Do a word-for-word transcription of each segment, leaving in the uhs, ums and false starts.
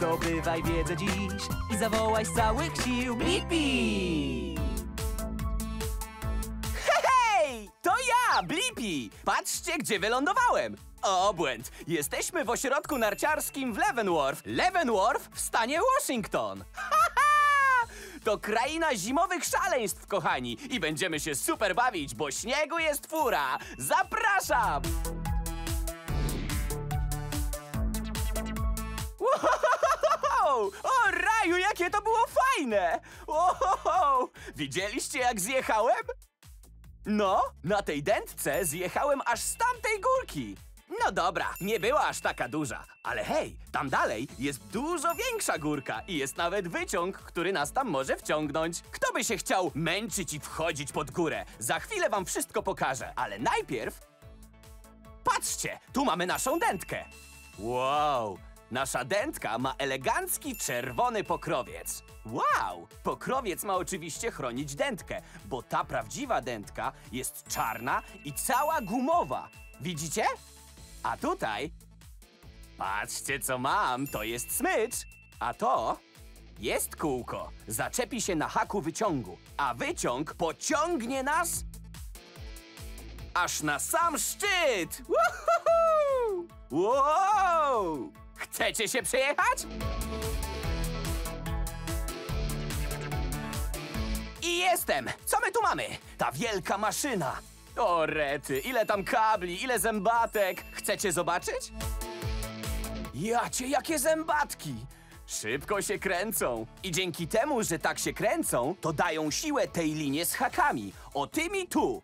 Zdobywaj wiedzę dziś i zawołaj z całych sił Blippi! Hej! To ja, Blippi! Patrzcie, gdzie wylądowałem! Obłęd! Jesteśmy w ośrodku narciarskim w Leavenworth. Leavenworth w stanie Washington. To kraina zimowych szaleństw, kochani! I będziemy się super bawić, bo śniegu jest fura! Zapraszam! Wow! O raju, jakie to było fajne! Wow! Widzieliście, jak zjechałem? No, na tej dętce zjechałem aż z tamtej górki. No dobra, nie była aż taka duża. Ale hej, tam dalej jest dużo większa górka i jest nawet wyciąg, który nas tam może wciągnąć. Kto by się chciał męczyć i wchodzić pod górę? Za chwilę wam wszystko pokażę, ale najpierw... Patrzcie, tu mamy naszą dętkę. Wow! Nasza dętka ma elegancki czerwony pokrowiec. Wow! Pokrowiec ma oczywiście chronić dętkę, bo ta prawdziwa dętka jest czarna i cała gumowa. Widzicie? A tutaj... Patrzcie, co mam. To jest smycz. A to... jest kółko. Zaczepi się na haku wyciągu. A wyciąg pociągnie nas... aż na sam szczyt! Woohoo! Wow! Chcecie się przejechać? I jestem! Co my tu mamy? Ta wielka maszyna! O rety, ile tam kabli, ile zębatek! Chcecie zobaczyć? Jacie, jakie zębatki! Szybko się kręcą. I dzięki temu, że tak się kręcą, to dają siłę tej linie z hakami. O tymi tu.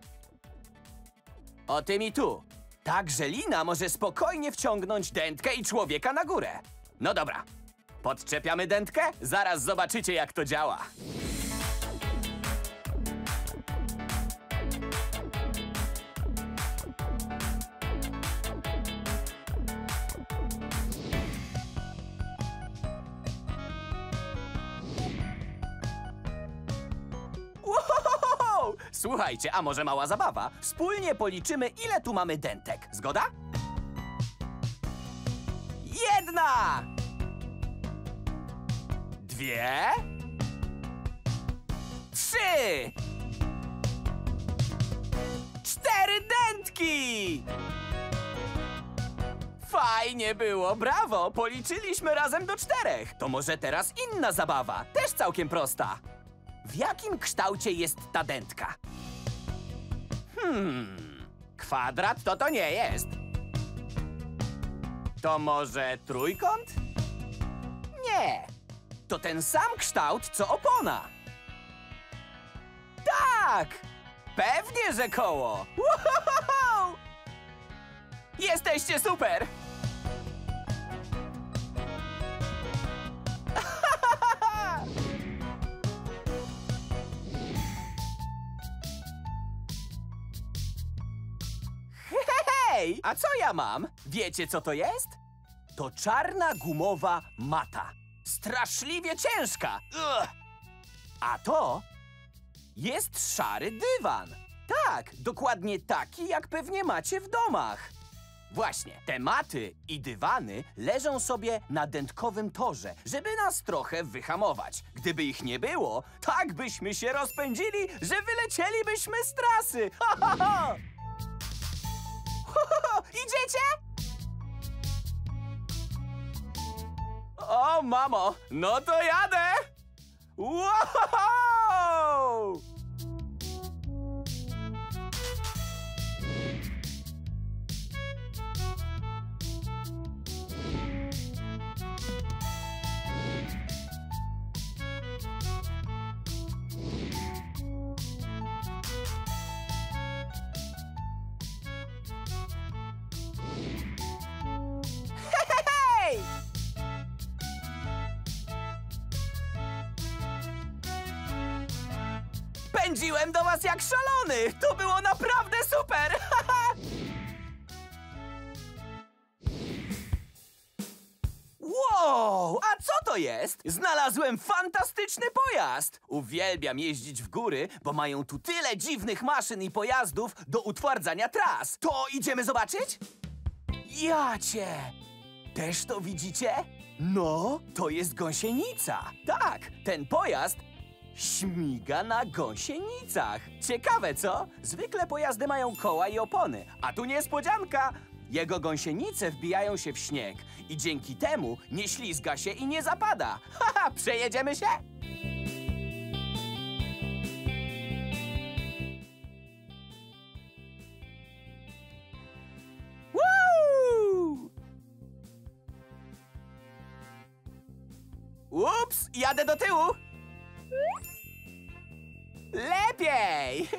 O tymi tu. Tak, że lina może spokojnie wciągnąć dętkę i człowieka na górę. No dobra. Podczepiamy dętkę? Zaraz zobaczycie, jak to działa. Wow! Słuchajcie, a może mała zabawa? Wspólnie policzymy, ile tu mamy dętek. Zgoda? Jedna! Dwie! Trzy! Cztery dętki! Fajnie było, brawo! Policzyliśmy razem do czterech. To może teraz inna zabawa, też całkiem prosta. W jakim kształcie jest ta dętka? Hmm... Kwadrat to to nie jest. To może trójkąt? Nie. To ten sam kształt, co opona. Tak! Pewnie, że koło. Wow! Jesteście super! Hej, a co ja mam? Wiecie, co to jest? To czarna gumowa mata. Straszliwie ciężka. Ugh. A to jest szary dywan. Tak, dokładnie taki, jak pewnie macie w domach. Właśnie, te maty i dywany leżą sobie na dętkowym torze, żeby nas trochę wyhamować. Gdyby ich nie było, tak byśmy się rozpędzili, że wylecielibyśmy z trasy. Ha, ha, ha! Idziecie? O, mamo, no to jadę! Wow! Hej! Pędziłem do was jak szalony! To było naprawdę super! Wow! A co to jest? Znalazłem fantastyczny pojazd! Uwielbiam jeździć w góry, bo mają tu tyle dziwnych maszyn i pojazdów do utwardzania tras. To idziemy zobaczyć? Jacie! Też to widzicie? No, to jest gąsienica. Tak, ten pojazd śmiga na gąsienicach. Ciekawe, co? Zwykle pojazdy mają koła i opony, a tu niespodzianka. Jego gąsienice wbijają się w śnieg i dzięki temu nie ślizga się i nie zapada. Haha, przejedziemy się? Woo! Ups, jadę do tyłu. Lepiej!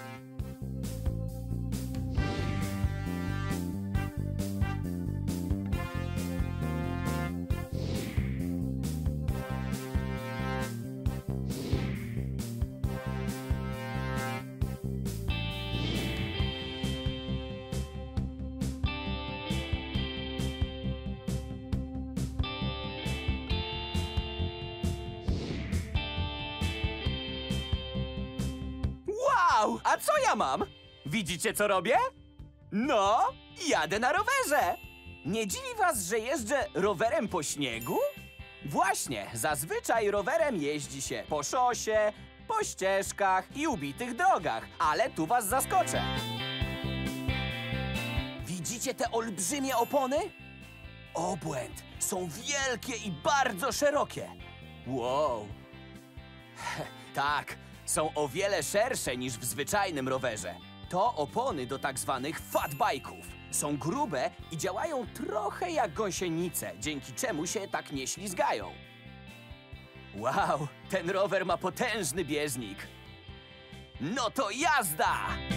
Wow, a co ja mam? Widzicie, co robię? No, jadę na rowerze. Nie dziwi was, że jeżdżę rowerem po śniegu? Właśnie, zazwyczaj rowerem jeździ się po szosie, po ścieżkach i ubitych drogach, ale tu was zaskoczę. Widzicie te olbrzymie opony? Obłęd, są wielkie i bardzo szerokie. Wow. Tak, są o wiele szersze niż w zwyczajnym rowerze. To opony do tak zwanych fat bike'ów. Są grube i działają trochę jak gąsienice, dzięki czemu się tak nie ślizgają. Wow, ten rower ma potężny bieżnik. No to jazda!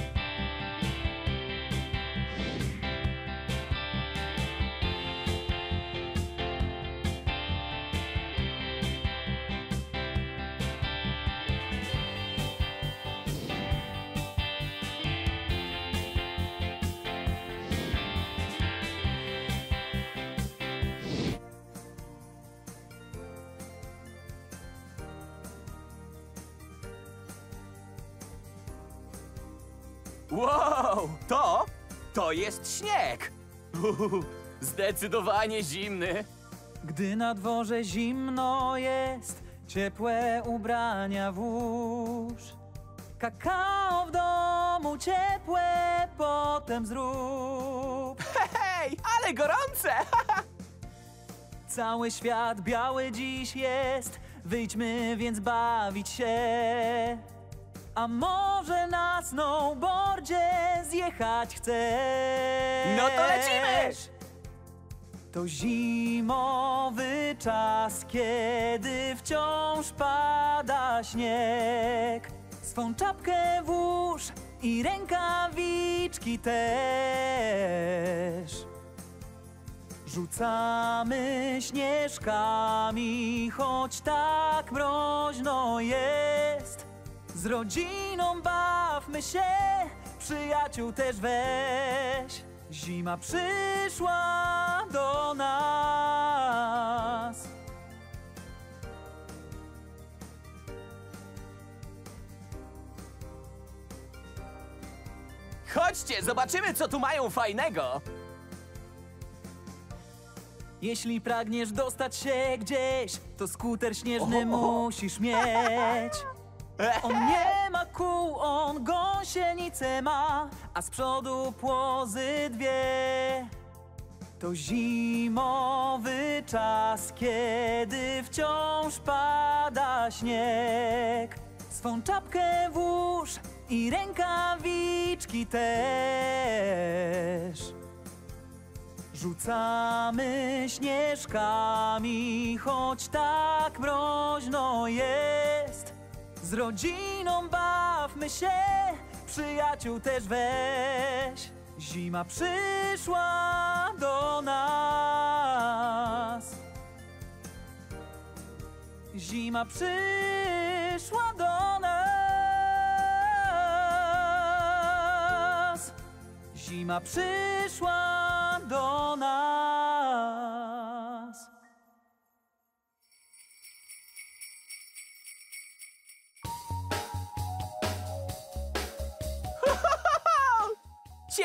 Wow, to, to jest śnieg. Uhu, zdecydowanie zimny. Gdy na dworze zimno jest, ciepłe ubrania włóż. Kakao w domu ciepłe potem zrób. Hej, ale gorące! Cały świat biały dziś jest, wyjdźmy więc bawić się. A może na snowboardzie zjechać chcesz? No to lecimy! To zimowy czas, kiedy wciąż pada śnieg. Swą czapkę włóż i rękawiczki też. Rzucamy śnieżkami, choć tak mroźno jest. Z rodziną bawmy się, przyjaciół też weź. Zima przyszła do nas. Chodźcie, zobaczymy, co tu mają fajnego. Jeśli pragniesz dostać się gdzieś, to skuter śnieżny O! musisz mieć. On nie ma kół, on gąsienicę ma, a z przodu płozy dwie. To zimowy czas, kiedy wciąż pada śnieg. Swą czapkę włóż i rękawiczki też. Rzucamy śnieżkami, choć tak mroźno jest. Z rodziną bawmy się, przyjaciół też weź. Zima przyszła do nas. Zima przyszła do nas. Zima przyszła do nas.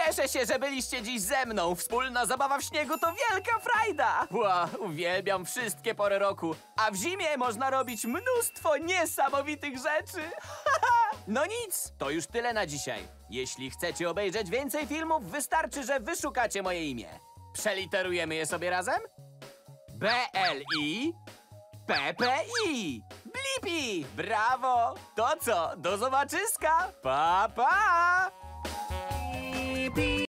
Cieszę się, że byliście dziś ze mną. Wspólna zabawa w śniegu to wielka frajda. Ła, uwielbiam wszystkie pory roku. A w zimie można robić mnóstwo niesamowitych rzeczy. No nic, to już tyle na dzisiaj. Jeśli chcecie obejrzeć więcej filmów, wystarczy, że wyszukacie moje imię. Przeliterujemy je sobie razem? B L I P P I. Blippi! Brawo! To co? Do zobaczyska! Pa, pa!